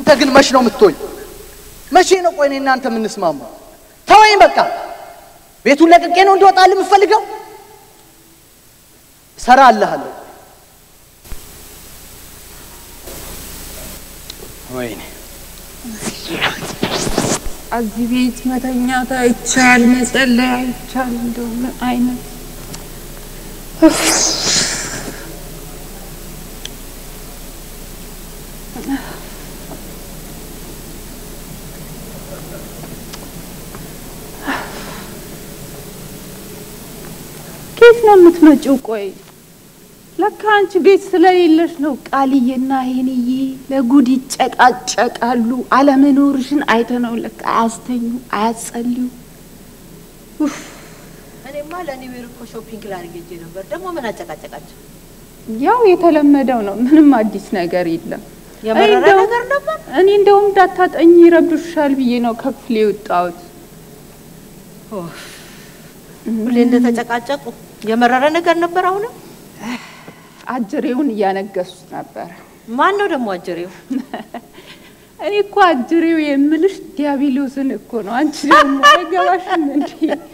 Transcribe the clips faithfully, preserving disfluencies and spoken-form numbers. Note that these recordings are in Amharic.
አንተ ግን መች ነው የምትሆኝ መቼ ነው ቆይ እኔና አንተ የምንስማማው ተወኝ በቃ ቤቱን ለቅቄ ነው እንደወጣል የምፈልገው ሰራልሃለሁ ወይኔ እዚህ ቤት መተኛት አይቻል መጸለይ አይቻል እንደው ምን አይነት كيف ነው የምትመጪው ቆይ ለካ አንቺ ቤት ስለሌለሽ ነው ቃልዬና ሄኒዬ ለጉድ ይጨቃጨቃሉ አለመኖርሽን አይተነው ለካ አስተኙ አያጸልዩ ኡፍ እኔማ ለኒው ይር እኮ ሾፒንግ ላድርግ ነበር ደግሞ ምን አጨቃጨቃቸው ያው የተለመደው ነው ምንም አዲስ ነገር የለም የመረረ ነገር ነበር እኔ እንደውም እንዳታጠኝ ይረብሻል ብዬ ነው ከክፍሌ ወጣሁት ኦፍ ሁሌ እንደተጨቃጨቁ የመረረ ነገር ነበር አሁን አጅሬውን ያነገሱት ነበር ማን ነው ደግሞ አጅሬው እኔ እኮ አጅሬው የምልሽ ዲያብሎስን እኮ ነው አንቺ ደግሞ አይገባሽም እንዴ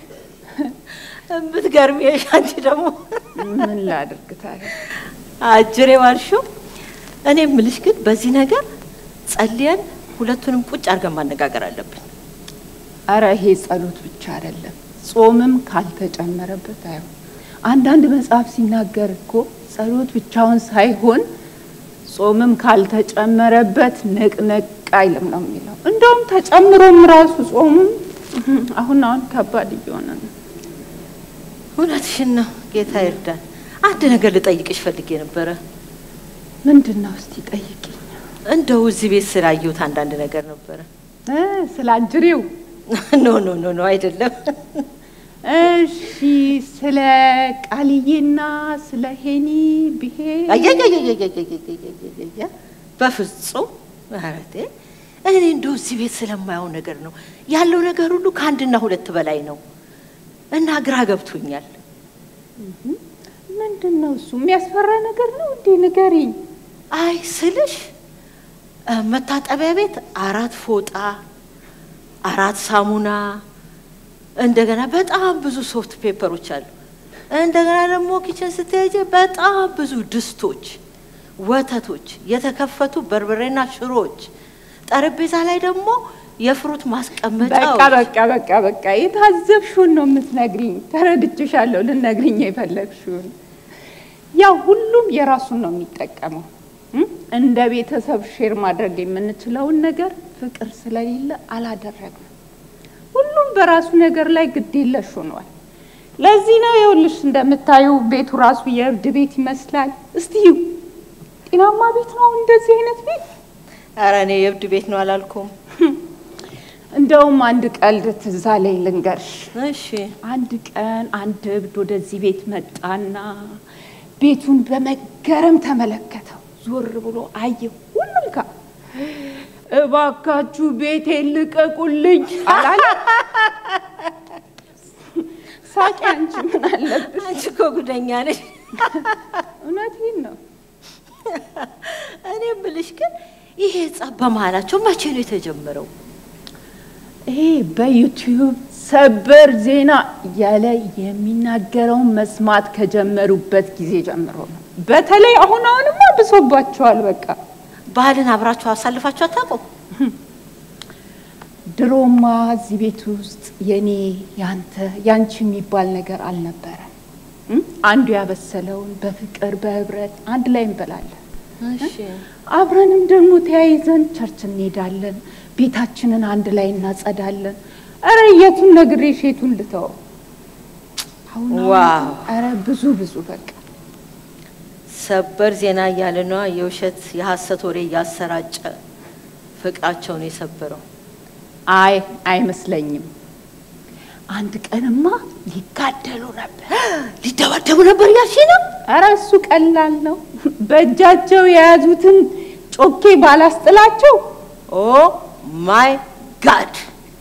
ብትገርሚሽ አንቺ ደግሞ ምን ላድርግ ታዲያ አጅሬው አልሽው እኔ ምልሽ ግን በዚህ ነገር ጸልየን ሁለቱንም ቁጭ አርገን ማነጋገር አለብን አረ ይሄ ጸሎት ብቻ አይደለም ጾምም ካልተጨመረበት አይው አንዳንድ መጽሐፍ ሲናገር እኮ ጸሎት ብቻውን ሳይሆን ጾምም ካልተጨመረበት ንቅንቅ አይልም ነው የሚለው እንደውም ተጨምሮም ራሱ ጾምም አሁን አሁን ከባድ ይሆነ ነው ሁለትሽን ነው ጌታ ይርዳን አንድ ነገር ልጠይቅሽ ፈልጌ ነበር ምንድነው እስቲ ጠይቂኝ እንደው እዚህ ቤት ስላየሁት አንዳንድ ነገር ነበር እ ስላጅሪው ኖ ኖ ኖ ኖ አይደለም እሺ ስለ ቃልዬና ስለ ሄኒ ቢሄ አያያያያያያያያያ በፍጹም ማለቴ እኔ እንደው እዚህ ቤት ስለማያው ነገር ነው ያለው ነገር ሁሉ ከአንድና ሁለት በላይ ነው እና ግራ ገብቶኛል ምንድነው እሱ የሚያስፈራ ነገር ነው እንዴ ንገሪኝ አይ ስልሽ መታጠቢያ ቤት አራት ፎጣ አራት ሳሙና እንደገና በጣም ብዙ ሶፍት ፔፐሮች አሉ እንደገና ደግሞ ኪችን ስትሄጂ በጣም ብዙ ድስቶች ወተቶች የተከፈቱ በርበሬና ሽሮዎች ጠረጴዛ ላይ ደግሞ የፍሩት ማስቀመጫው በቃ በቃ በቃ በቃ የታዘብሽው ነው የምትነግሪኝ ተረድቼሻለሁ ልነግሪኝ የፈለግሽው ያው ሁሉም የራሱን ነው የሚጠቀመው እንደ ቤተሰብ ሼር ማድረግ የምንችለው ነገር ፍቅር ስለሌለ አላደረግንም ሁሉም በራሱ ነገር ላይ ግድ የለሽ ሆኗል ለዚህ ነው ይኸውልሽ እንደምታዩ ቤቱ ራሱ የእብድ ቤት ይመስላል እስቲ ጤናማ ቤት ነው እንደዚህ አይነት ቤት ኧረ እኔ የእብድ ቤት ነው አላልኩም እንደውም አንድ ቀልድ ትዝ አለኝ ልንገርሽ እሺ አንድ ቀን አንድ እብድ ወደዚህ ቤት መጣና ቤቱን በመገረም ተመለከተው ዞር ብሎ አየው ሁሉም ጋ እባካችሁ ቤቴን ልቀቁልኝ አላለ ሳቂ አንቺ ምን አለብሽ አንቺ እኮ ጉደኛ ነሽ እውነቴን ነው እኔ ብልሽ ግን ይሄ ጸብ በመሃላቸው መቼ ነው የተጀመረው ይሄ በዩቲዩብ ሰበር ዜና ያለ የሚናገረው መስማት ከጀመሩበት ጊዜ ጀምሮ ነው በተለይ አሁን አሁንማ ብሶባቸዋል በቃ ባህልን አብራችሁ አሳልፋችሁ አታውቁ ድሮማ እዚህ ቤት ውስጥ የኔ ያንተ ያንቺ የሚባል ነገር አልነበረም አንዱ ያበሰለውን በፍቅር በህብረት አንድ ላይ እንበላለን እሺ አብረንም ደግሞ ተያይዘን ቸርች እንሄዳለን ቤታችንን አንድ ላይ እናጸዳለን አረ የቱን ነግሬሽ የቱን ልተው አሁን ዋው አረ ብዙ ብዙ በቃ ሰበር ዜና ያለ ነው የውሸት የሐሰት ወሬ ያሰራጨ ፍቅራቸውን የሰበረው አይ አይመስለኝም አንድ ቀንማ ሊጋደሉ ነበር ሊደባደቡ ነበር ያልሽ ነው አረ እሱ ቀላል ነው በእጃቸው የያዙትን ጮኬ ባላስጥላቸው ኦ ማይ ጋድ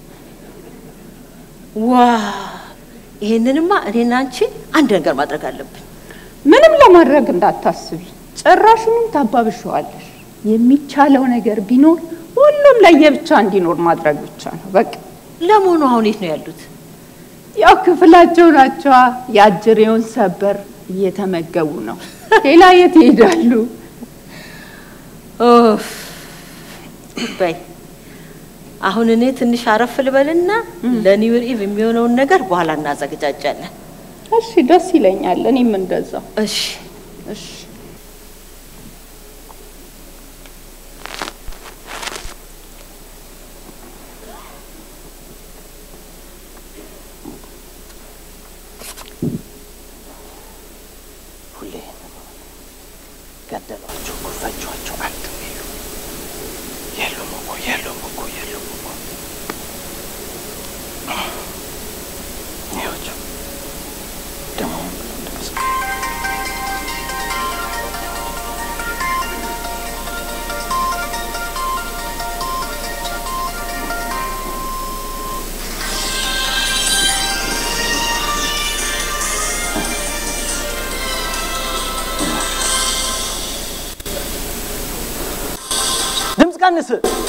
ዋ ይሄንንማ እኔና አንቺ አንድ ነገር ማድረግ አለብን ምንም ለማድረግ እንዳታስቢ ጭራሹንም ታባብሽዋለሽ የሚቻለው ነገር ቢኖር ሁሉም ለየብቻ እንዲኖር ማድረግ ብቻ ነው በቃ ለሞኑ አሁን የት ነው ያሉት ያው ክፍላቸው ናቸው ያጅሬውን ሰበር እየተመገቡ ነው ሌላ የት ይሄዳሉ ኦፍ በይ አሁን እኔ ትንሽ አረፍ ልበልና ለኒው ኢቭ የሚሆነው ነገር በኋላ እናዘጋጃለን እሺ ደስ ይለኛል እኔም እንደዛው እሺ እሺ ገደሏቸው ኩፈጇቸው አልተው ይሉ የሉም እኮ የሉም እኮ የሉም እኮ ይኸውልህ ደግሞ ድምጽ ቀንስ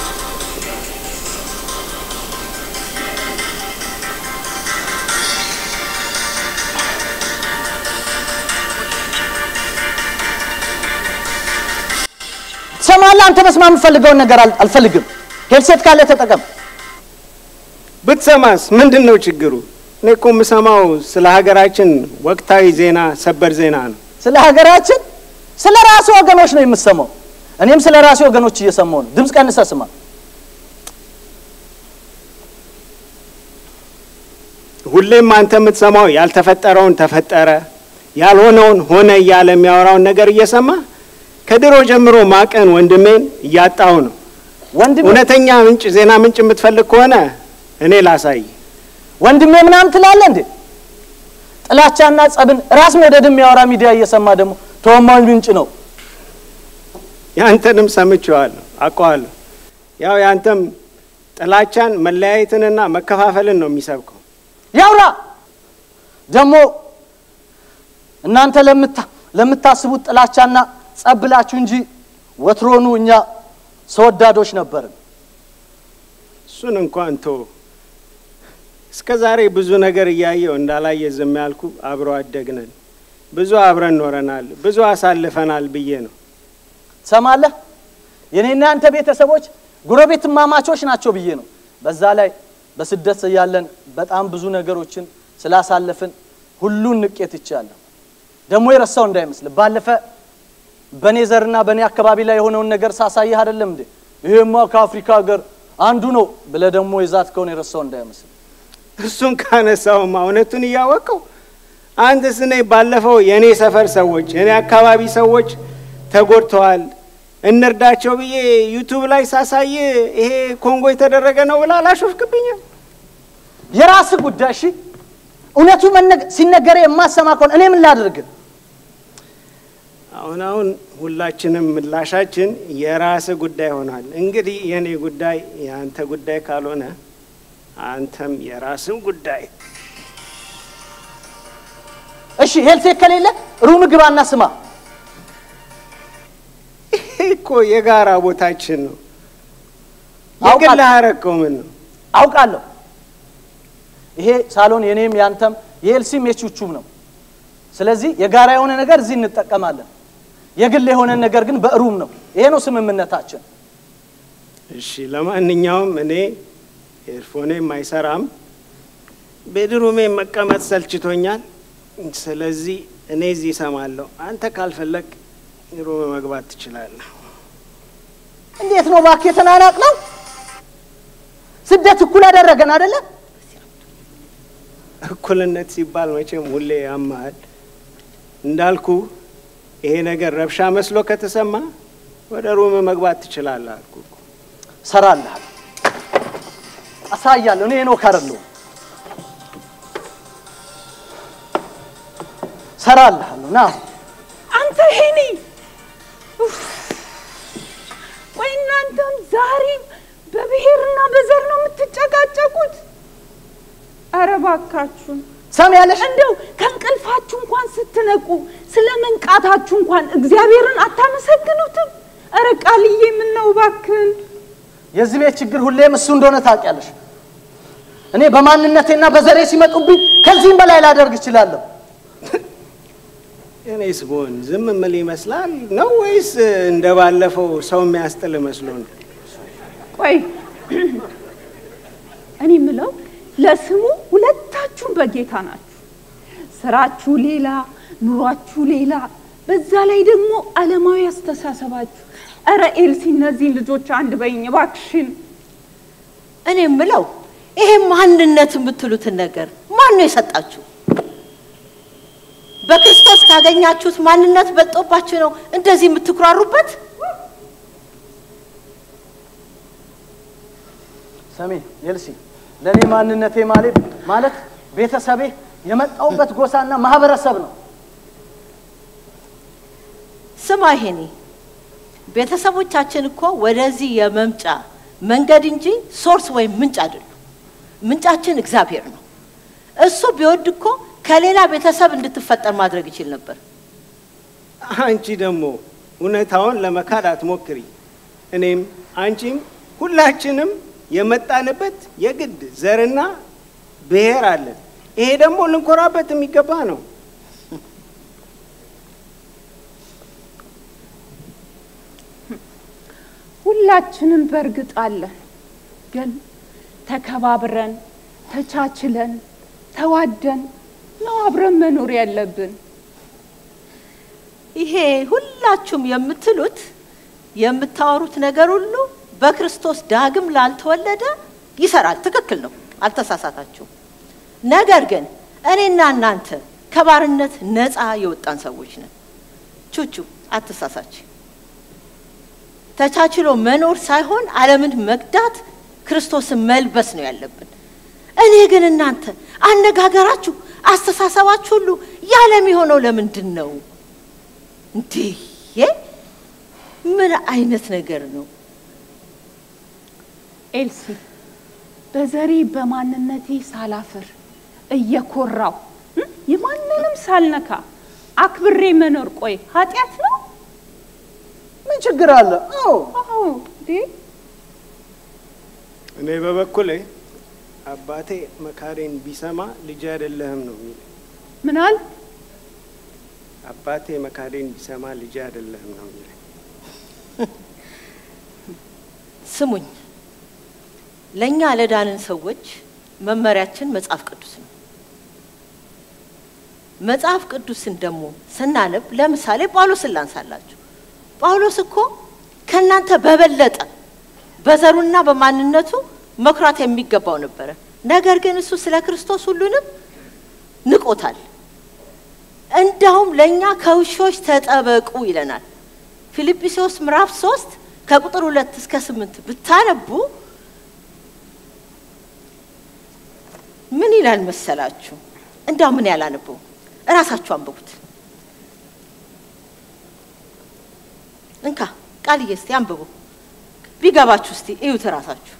ሰማላ አንተ መስማ የምፈልገው ነገር አልፈልግም ሄልሴት ካለ ተጠቀም ብትሰማስ ምንድነው ችግሩ እኔኮ የምሰማው ስለ ሀገራችን ወቅታዊ ዜና ሰበር ዜና ነው ስለ ሀገራችን ስለ ራሱ ወገኖች ነው የምሰማው እኔም ስለ ራሱ ወገኖች እየሰማው ነው ድምጽ ቀንሰ ስማ ሁሌም አንተ የምትሰማው ያልተፈጠረውን ተፈጠረ ያልሆነውን ሆነ ያለ የሚያወራውን ነገር እየሰማ ከድሮ ጀምሮ ማቀን ወንድሜን እያጣው ነው ወንድሜ እውነተኛ ምንጭ ዜና ምንጭ የምትፈልግ ከሆነ እኔ ላሳይ ወንድሜ ምናም ትላለህ እንዴ ጥላቻና ጸብን ራስ መደድ የሚያወራ ሚዲያ እየሰማ ደግሞ ተወማኝ ምንጭ ነው ያንተንም ሰምቼዋለሁ አቋዋለሁ ያው ያንተም ጥላቻን መለያየትንና መከፋፈልን ነው የሚሰብከው ያውራ ደግሞ እናንተ ለምታ ለምታስቡት ጥላቻና ጸብላችሁ እንጂ ወትሮኑ እኛ ሰወዳዶች ነበርን እሱን እንኳን ቶ እስከዛሬ ብዙ ነገር ያያየው እንዳላየ ዝም ያልኩ አብሮ አደግነን ብዙ አብረን ኖረናል ብዙ አሳልፈናል ብዬ ነው ሰማለ የኔና አንተ ቤተሰቦች ጉረቤት ማማቾች ናቸው ብዬ ነው በዛ ላይ በስደት ያለን በጣም ብዙ ነገሮችን ስላሳለፍን ሁሉን ንቄት ይቻላል ደሞ ይረሳው እንዳይመስል ባለፈ በኔዘርና በኔ አካባቢ ላይ የሆነውን ነገር ሳሳይህ አይደለም እንዴ ይሄማ ከአፍሪካ ሀገር አንዱ ነው ብለ ደሞ ይዛት ከሆነ ይረሳው እንዳይመስል እሱን ካነሳው ማውነቱን ያወቀው አንተ ስኔ ባለፈው የኔ ሰፈር ሰዎች የኔ አካባቢ ሰዎች ተጎድተዋል እንርዳቸው ብዬ ዩቲዩብ ላይ ሳሳይ ይሄ ኮንጎ የተደረገ ነው ብላ አላሾፍክብኝ የራስ ጉዳይ እሺ እውነቱ ሲነገር የማሰማ ከሆነ እኔ ምን ላድርግ አሁን አሁን ሁላችንም ምላሻችን የራስ ጉዳይ ሆኗል እንግዲህ የኔ ጉዳይ ያንተ ጉዳይ ካልሆነ አንተም የራስ ጉዳይ እሺ ሄልሴ ከሌለ ሩም ግባና ስማ እኮ የጋራ ቦታችን ነው የግል አረከው ምን ነው አውቃለሁ ይሄ ሳሎን የኔም ያንተም የኤልሲም የቹቹም ነው ስለዚህ የጋራ የሆነ ነገር እዚህ እንጠቀማለን የግል የሆነ ነገር ግን በሩም ነው ይሄ ነው ስምምነታችን እሺ ለማንኛውም እኔ ኤርፎኔ ማይሰራም በድሩሜ መቀመጥ ሰልችቶኛል ስለዚህ እኔ እዚህ ሰማለሁ አንተ ካልፈለክ ሩም መግባት ትችላለህ እንዴት ነው ባክ የተናናቅ ነው ስደት እኩል አደረገን አይደለ እኩልነት ሲባል መቼም ሁሌ ያማል እንዳልኩ ይሄ ነገር ረብሻ መስሎ ከተሰማ ወደ ሩም መግባት ትችላለህ አልኩ ሰራለህ አሳያለሁ እኔ ነው ካረለው ሰራለህ ና አንተ ሄኒ ወይ እናንተም ዛሬ በብሔርና በዘር ነው የምትጨቃጨቁት አረባካችሁ ሰማያለሽ እንደው ከንቀልፋችሁ እንኳን ስትነቁ ስለመንቃታችሁ እንኳን እግዚአብሔርን አታመሰግኑትም አረ ቃልዬ ምን ነው ባክን የዚህ ቤት ችግር ሁሌም እሱ እንደሆነ ታውቂያለሽ። እኔ በማንነቴና በዘሬ ሲመጡብኝ ከዚህም በላይ ላደርግ እችላለሁ። እኔስ ቦን ዝም ምን ይመስላል ነው ወይስ እንደባለፈው ሰው የሚያስጥል መስሎ ነው? ቆይ እኔ ምለው ለስሙ ሁለታችሁ በጌታ ናችሁ። ስራችሁ ሌላ፣ ኑሯችሁ ሌላ፣ በዛ ላይ ደግሞ ዓለማዊ አስተሳሰባችሁ። አረ ኤልሲ እነዚህ ልጆች አንድ በይኝ እባክሽን። እኔ ምለው ይሄ ማንነት የምትሉትን ነገር ማን ነው የሰጣችሁ? በክርስቶስ ካገኛችሁት ማንነት በልጦባችሁ ነው እንደዚህ የምትኩራሩበት? ሰሚ ኤልሲ ለኔ ማንነቴ ማለት ማለት ቤተሰቤ የመጣውበት ጎሳና ማህበረሰብ ነው። ስማ ይሄኔ ቤተሰቦቻችን እኮ ወደዚህ የመምጫ መንገድ እንጂ ሶርስ ወይ ምንጭ አይደለም። ምንጫችን እግዚአብሔር ነው። እሱ ቢወድ እኮ ከሌላ ቤተሰብ እንድትፈጠር ማድረግ ይችላል ነበር። አንቺ ደግሞ እውነታውን ለመካድ አትሞክሪ። እኔም አንቺም ሁላችንም የመጣንበት የግድ ዘርና ብሔር አለን። ይሄ ደግሞ ልንኮራበት የሚገባ ነው። ሁላችንም በርግጥ አለን፣ ግን ተከባብረን ተቻችለን ተዋደን ነው አብረን መኖር ያለብን። ይሄ ሁላችሁም የምትሉት የምታወሩት ነገር ሁሉ በክርስቶስ ዳግም ላልተወለደ ይሰራል። ትክክል ነው፣ አልተሳሳታችሁም። ነገር ግን እኔና እናንተ ከባርነት ነፃ የወጣን ሰዎች ነን። ቹቹ አትሳሳች። ተቻችሎ መኖር ሳይሆን ዓለምን መግዳት ክርስቶስን መልበስ ነው ያለብን። እኔ ግን እናንተ አነጋገራችሁ አስተሳሰባችሁ ሁሉ ያለም የሆነው ለምንድን ነው እንዴ? ምን አይነት ነገር ነው? ኤልሲ በዘሬ በማንነቴ ሳላፈር እየኮራው የማንንም ሳልነካ አክብሬ መኖር ቆይ ኃጢያት ነው? ምን ችግር አለ? አዎ አዎ ዲ እኔ በበኩሌ አባቴ መካሬን ቢሰማ ልጅ አይደለህም ነው የሚል። ምን አለ? አባቴ መካሬን ቢሰማ ልጅ አይደለህም ነው የሚል። ስሙኝ፣ ለኛ ለዳንን ሰዎች መመሪያችን መጽሐፍ ቅዱስ ነው። መጽሐፍ ቅዱስን ደግሞ ስናነብ ለምሳሌ ጳውሎስን ላንሳላችሁ። ጳውሎስ እኮ ከናንተ በበለጠ በዘሩና በማንነቱ መኩራት የሚገባው ነበር። ነገር ግን እሱ ስለ ክርስቶስ ሁሉንም ንቆታል። እንደውም ለኛ ከውሾች ተጠበቁ ይለናል። ፊልጵስዩስ ምዕራፍ ሶስት ከቁጥር ሁለት እስከ ስምንት ብታነቡ ምን ይላል መሰላችሁ? እንደው ምን ያላነበው እራሳችሁ አንብቡት። እንካ ቃልዬ እስቲ አንብቡ፣ ቢገባችሁ እስቲ እዩት እራሳችሁ።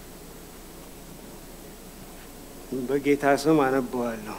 በጌታ ስም አነበዋለሁ።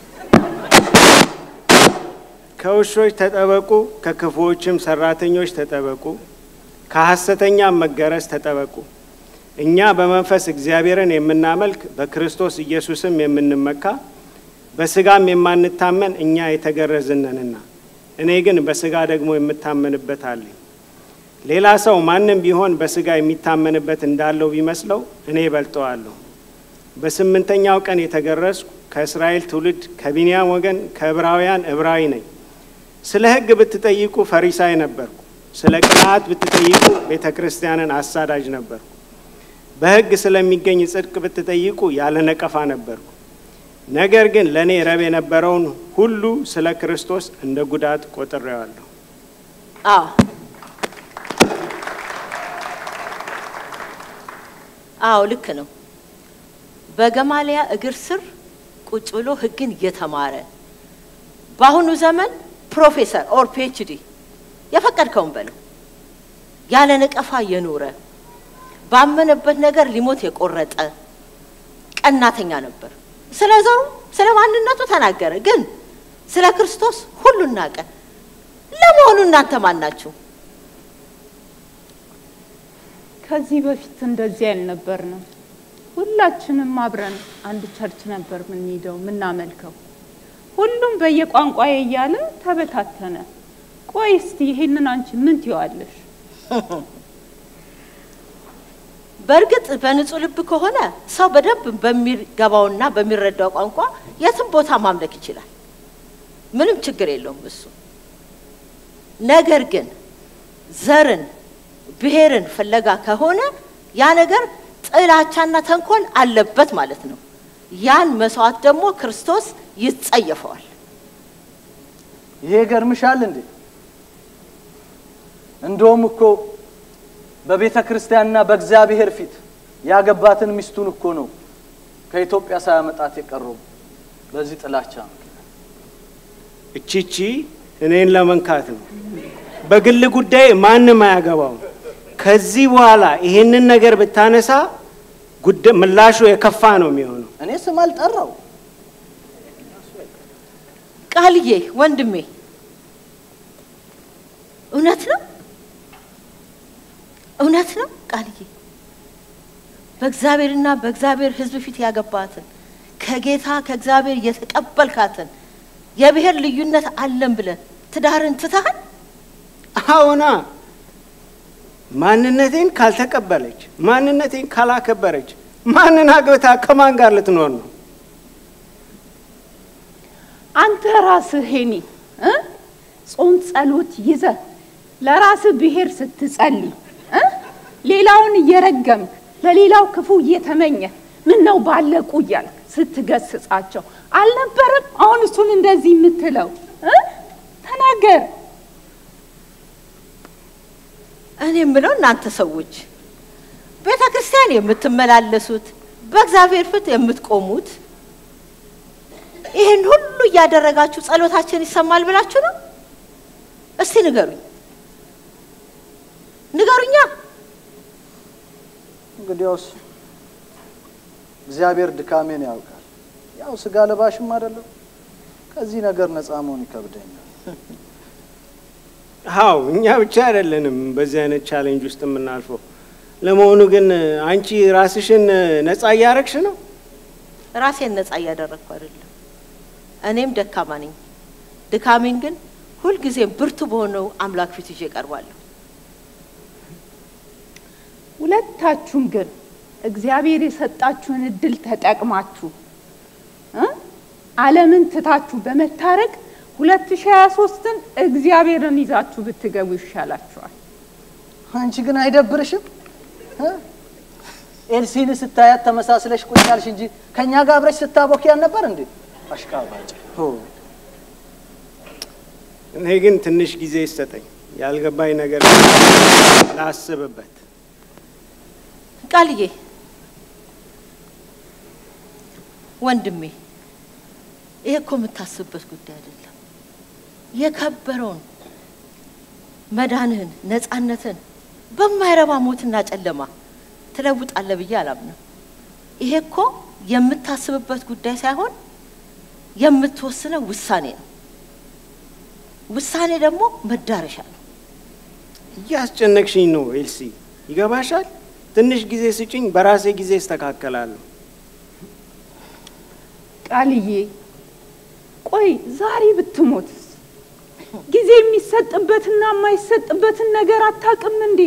ከውሾች ተጠበቁ፣ ከክፉዎችም ሰራተኞች ተጠበቁ፣ ከሐሰተኛም መገረዝ ተጠበቁ። እኛ በመንፈስ እግዚአብሔርን የምናመልክ በክርስቶስ ኢየሱስም የምንመካ በስጋም የማንታመን እኛ የተገረዝነንና እኔ ግን በስጋ ደግሞ የምታመንበት አለኝ። ሌላ ሰው ማንም ቢሆን በስጋ የሚታመንበት እንዳለው ቢመስለው እኔ በልጠዋለሁ። በስምንተኛው ቀን የተገረዝኩ ከእስራኤል ትውልድ ከቢንያም ወገን ከዕብራውያን ዕብራዊ ነኝ። ስለ ሕግ ብትጠይቁ ፈሪሳይ ነበርኩ። ስለ ቅንዓት ብትጠይቁ ቤተ ክርስቲያንን አሳዳጅ ነበርኩ። በሕግ ስለሚገኝ ጽድቅ ብትጠይቁ ያለ ነቀፋ ነበርኩ። ነገር ግን ለእኔ ረብ የነበረውን ሁሉ ስለ ክርስቶስ እንደ ጉዳት ቆጥሬዋለሁ። አዎ አዎ ልክ ነው። በገማሊያ እግር ስር ቁጭ ብሎ ሕግን እየተማረ በአሁኑ ዘመን ፕሮፌሰር ኦር ፒኤችዲ የፈቀድከውን በለው ያለ ነቀፋ የኖረ ባመነበት ነገር ሊሞት የቆረጠ ቀናተኛ ነበር። ስለ ዘሩ ስለ ማንነቱ ተናገረ፣ ግን ስለ ክርስቶስ ሁሉን ናቀ። ለመሆኑ እናንተ ማን ናችሁ? ከዚህ በፊት እንደዚህ አልነበርንም። ሁላችንም አብረን አንድ ቸርች ነበር ምን ሄደው ምናመልከው። ሁሉም በየቋንቋዬ እያለ ተበታተነ። ቆይ እስቲ ይሄንን አንቺ ምን ትይዋለሽ? በርግጥ በንጹህ ልብ ከሆነ ሰው በደንብ በሚገባውና በሚረዳው ቋንቋ የትም ቦታ ማምለክ ይችላል። ምንም ችግር የለውም እሱ። ነገር ግን ዘርን ብሔርን ፍለጋ ከሆነ ያ ነገር ጥላቻና ተንኮል አለበት ማለት ነው። ያን መስዋዕት ደግሞ ክርስቶስ ይጸየፈዋል። ይሄ ገርምሻል እንዴ? እንደውም እኮ በቤተ ክርስቲያንና በእግዚአብሔር ፊት ያገባትን ሚስቱን እኮ ነው ከኢትዮጵያ ሳያመጣት የቀረው በዚህ ጥላቻ ነው። እቺቺ እኔን ለመንካት ነው። በግል ጉዳይ ማንንም አያገባው። ከዚህ በኋላ ይሄንን ነገር ብታነሳ ጉዳይ ምላሹ የከፋ ነው የሚሆነው። እኔ ስም አልጠራው። ቃልዬ ወንድሜ እውነት ነው እውነት ነው ቃልዬ በእግዚአብሔርና በእግዚአብሔር ሕዝብ ፊት ያገባትን ከጌታ ከእግዚአብሔር የተቀበልካትን የብሔር ልዩነት አለም ብለ ትዳርን ትተሃል? አሁና ማንነቴን ካልተቀበለች ማንነቴን ካላከበረች ማንን አግብታ ከማን ጋር ልትኖር ነው? አንተ ራስህ ሄኒ እ ጾም ጸሎት ይዘ ለራስህ ብሔር ስትጸልይ እ ሌላውን እየረገምክ ለሌላው ክፉ እየተመኘ ምን ነው ባለቁ እያልክ ስትገስጻቸው አልነበረም? አሁን እሱን እንደዚህ የምትለው እ ተናገር። እኔ የምለው እናንተ ሰዎች ቤተ ክርስቲያን የምትመላለሱት በእግዚአብሔር ፊት የምትቆሙት ይሄን ሁሉ ያደረጋችሁ ጸሎታችን ይሰማል ብላችሁ ነው? እስቲ ንገሩኝ ንገሩኛ። እንግዲያውስ እግዚአብሔር ድካሜን ያውቃል። ያው ስጋ ለባሽም አይደለም። ከዚህ ነገር ነፃ መሆን ይከብደኛል። አው እኛ ብቻ አይደለንም በዚህ አይነት ቻሌንጅ ውስጥ የምናልፈው። ለመሆኑ ግን አንቺ ራስሽን ነፃ ያያረክሽ ነው? ራሴን ነፃ ያደረኩ አይደለም። እኔም ደካማ ነኝ። ድካሜን ግን ሁሉ ጊዜ ብርቱ በሆነው አምላክ ፊት ይዤ ቀርባለሁ። ሁለታችሁም ግን እግዚአብሔር የሰጣችሁን እድል ተጠቅማችሁ እ ዓለምን ትታችሁ በመታረቅ ሁለት ሺህ ሃያ ሶስትን እግዚአብሔርን ይዛችሁ ብትገቡ ይሻላችኋል። አንቺ ግን አይደብርሽም? ኤልሲን ስታያት ተመሳስለሽ ቁጭ ያልሽ እንጂ ከኛ ጋር አብረሽ ስታቦክ ያን ነበር እንዴ? አሽቃባጭ ሆ እኔ ግን ትንሽ ጊዜ ይሰጠኝ ያልገባኝ ነገር ላስብበት። ቃልዬ ወንድሜ ይሄ እኮ የምታስብበት ጉዳይ አይደለም። የከበረውን መዳንህን ነፃነትን በማይረባ ሞትና ጨለማ ትለውጣለህ ብዬ አላምንም። ይሄ እኮ የምታስብበት ጉዳይ ሳይሆን የምትወስነው ውሳኔ ነው። ውሳኔ ደግሞ መዳረሻ ነው። ያስጨነቅሽኝ ነው ኤልሲ። ይገባሻል? ትንሽ ጊዜ ስጪኝ፣ በራሴ ጊዜ እስተካከላለሁ። ቃልዬ ቆይ ዛሬ ብትሞትስ ጊዜ የሚሰጥበትና የማይሰጥበትን ነገር አታውቅም እንዴ?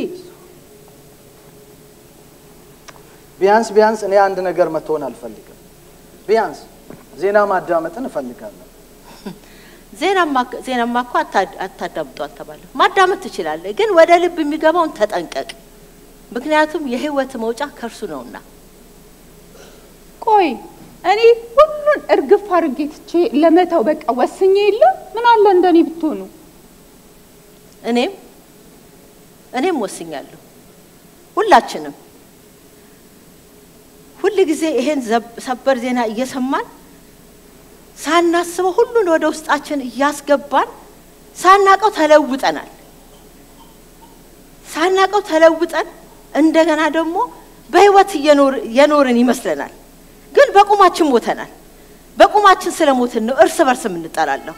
ቢያንስ ቢያንስ እኔ አንድ ነገር መተውን አልፈልግም። ቢያንስ ዜና ማዳመጥን እፈልጋለሁ። ዜናማ ዜናማ እኮ አታዳምጡ አልተባለ። ማዳመጥ ትችላለህ፣ ግን ወደ ልብ የሚገባውን ተጠንቀቅ። ምክንያቱም የህይወት መውጫ ከርሱ ነውና። ቆይ እኔ ሁሉን እርግፍ አድርጌ ትቼ ለመተው በቃ ወስኜ የለ ምን አለ እንደኔ ብትሆኑ? እኔም እኔም ወስኛለሁ። ሁላችንም ሁሉ ጊዜ ይሄን ሰበር ዜና እየሰማን ሳናስበው ሁሉን ወደ ውስጣችን እያስገባን ሳናቀው ተለውጠናል። ሳናቀው ተለውጠን እንደገና ደግሞ በህይወት የኖርን ይመስለናል። ግን በቁማችን ሞተናል። በቁማችን ስለሞትን ነው እርስ በርስ የምንጣላለው።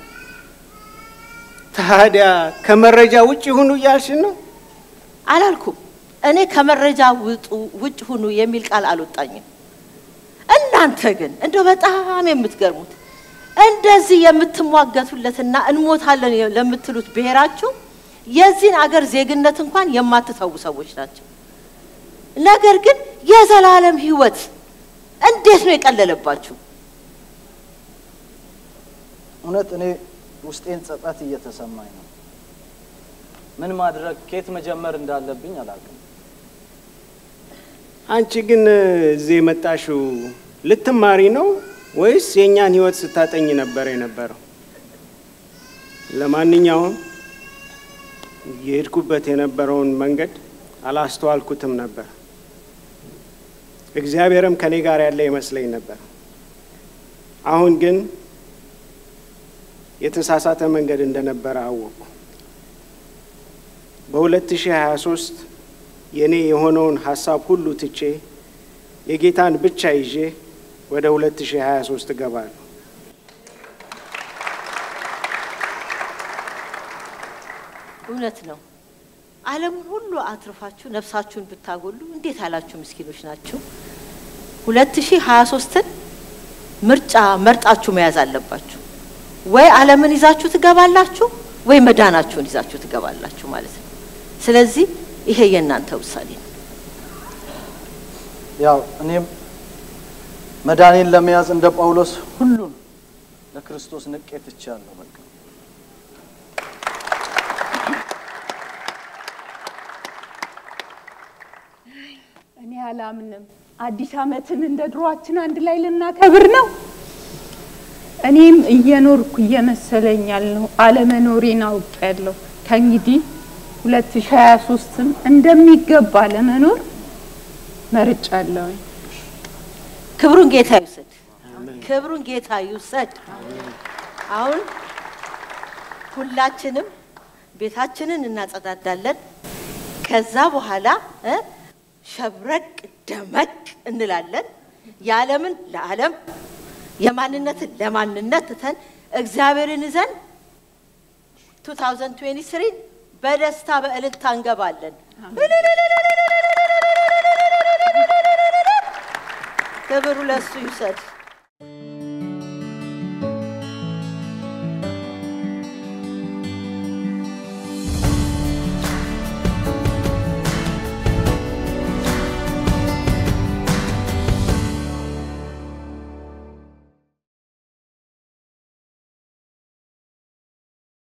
ታዲያ ከመረጃ ውጪ ሁኑ ያልሽ ነው? አላልኩም። እኔ ከመረጃ ውጡ ውጭ ሁኑ የሚል ቃል አልወጣኝም። እናንተ ግን እንደው በጣም የምትገርሙት እንደዚህ የምትሟገቱለትና እንሞታለን ለምትሉት ብሔራችሁ የዚህን አገር ዜግነት እንኳን የማትተው ሰዎች ናቸው። ነገር ግን የዘላለም ህይወት እንዴት ነው የቀለለባችሁ? እውነት እኔ ውስጤን ጸጸት እየተሰማኝ ነው። ምን ማድረግ ከየት መጀመር እንዳለብኝ አላውቅም። አንቺ ግን እዚህ መጣሽው ልትማሪ ነው ወይስ የኛን ህይወት ስታጠኝ ነበር የነበረው? ለማንኛውም የሄድኩበት የነበረውን መንገድ አላስተዋልኩትም ነበር። እግዚአብሔርም ከኔ ጋር ያለ ይመስለኝ ነበር። አሁን ግን የተሳሳተ መንገድ እንደነበረ አወቅኩ። በ2023 የኔ የሆነውን ሐሳብ ሁሉ ትቼ የጌታን ብቻ ይዤ ወደ ሁለት ሺህ ሀያ ሶስት ገባለሁ። እውነት ነው። ዓለሙን ሁሉ አትርፋችሁ ነፍሳችሁን ብታጎሉ እንዴት አላችሁ ምስኪኖች ናችሁ። ሁለት ሺህ ሀያ ሶስትን ምርጫ መርጣችሁ መያዝ አለባችሁ። ወይ ዓለምን ይዛችሁ ትገባላችሁ ወይ መዳናችሁን ይዛችሁ ትገባላችሁ ማለት ነው። ስለዚህ ይሄ የእናንተ ውሳኔ ነው። ያው እኔም መዳኔን ለመያዝ እንደ ጳውሎስ ሁሉን ለክርስቶስ ንቄ ትቻለሁ። በቃ እኔ አላምንም። አዲስ ዓመትን እንደ ድሮአችን አንድ ላይ ልናከብር ነው። እኔም እየኖርኩ እየመሰለኛል ነው አለመኖሬን አውቄያለሁ። ከእንግዲህ ሁለት ሺህ ሀያ ሶስትን እንደሚገባ ለመኖር መርጫለሁ። ክብሩን ጌታ ይውሰድ። ክብሩን ጌታ ይውሰድ። አሁን ሁላችንም ቤታችንን እናጸዳዳለን። ከዛ በኋላ ሸብረቅ ደመቅ እንላለን። የዓለምን ለዓለም የማንነትን ለማንነት ተን እግዚአብሔርን ይዘን twenty twenty-three በደስታ በእልልታ እንገባለን። ክብሩ ለሱ ይውሰድ።